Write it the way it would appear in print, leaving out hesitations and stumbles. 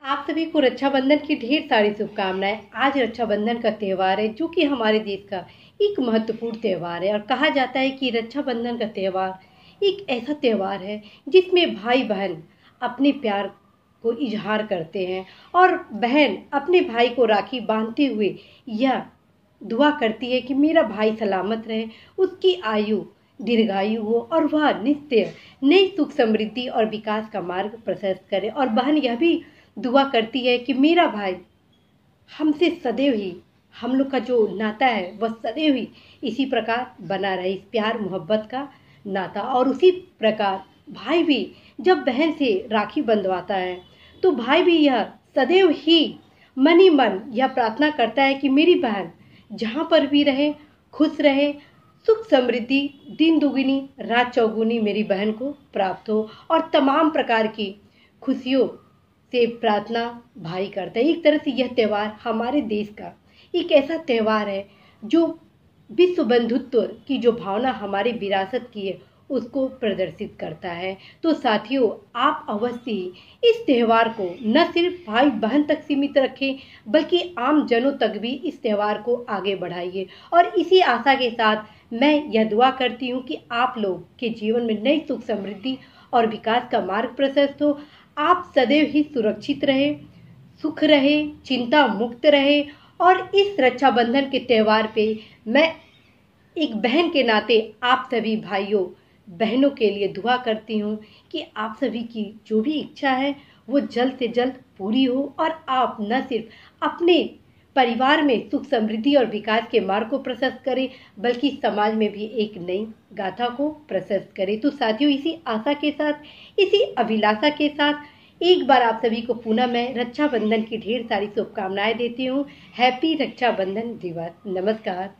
आप सभी को रक्षाबंधन की ढेर सारी शुभकामनाएं। आज रक्षाबंधन का त्यौहार है जो कि हमारे देश का एक महत्वपूर्ण त्यौहार है और कहा जाता है कि रक्षाबंधन का त्यौहार एक ऐसा त्यौहार है जिसमें भाई बहन अपने प्यार को इजहार करते हैं और बहन अपने भाई को राखी बांधते हुए यह दुआ करती है कि मेरा भाई सलामत रहे, उसकी आयु दीर्घायु हो और वह नित्य नई सुख समृद्धि और विकास का मार्ग प्रशस्त करे। और बहन यह भी दुआ करती है कि मेरा भाई हमसे सदैव ही, हम लोग का जो नाता है वह सदैव ही इसी प्रकार बना रहे, इस प्यार मोहब्बत का नाता। और उसी प्रकार भाई भी जब बहन से राखी बंधवाता है तो भाई भी यह सदैव ही मन ही मन यह प्रार्थना करता है कि मेरी बहन जहाँ पर भी रहे खुश रहे, सुख समृद्धि दिन दुगनी रात चौगुनी मेरी बहन को प्राप्त हो और तमाम प्रकार की खुशियों से प्रार्थना भाई करता है। एक तरह से यह त्यौहार हमारे देश का एक ऐसा त्यौहार है जो विश्व बंधुत्व की जो भावना हमारी विरासत की है उसको प्रदर्शित करता है। तो साथियों, आप अवश्य ही इस त्यौहार को न सिर्फ भाई बहन तक सीमित रखें बल्कि आम जनों तक भी इस त्यौहार को आगे बढ़ाइए। और इसी आशा के साथ मैं यह दुआ करती हूँ कि आप लोग के जीवन में नई सुख समृद्धि और विकास का मार्ग प्रशस्त हो। आप सदैव ही सुरक्षित रहे, सुख रहे, चिंता मुक्त रहे। और इस रक्षाबंधन के त्यौहार पे मैं एक बहन के नाते आप सभी भाइयों बहनों के लिए दुआ करती हूँ कि आप सभी की जो भी इच्छा है वो जल्द से जल्द पूरी हो और आप न सिर्फ अपने परिवार में सुख समृद्धि और विकास के मार्ग को प्रशस्त करें बल्कि समाज में भी एक नई गाथा को प्रशस्त करें। तो साथियों, इसी आशा के साथ, इसी अभिलाषा के साथ एक बार आप सभी को पुनः मैं रक्षाबंधन की ढेर सारी शुभकामनाएं देती हूँ। हैप्पी रक्षाबंधन दिवस। नमस्कार।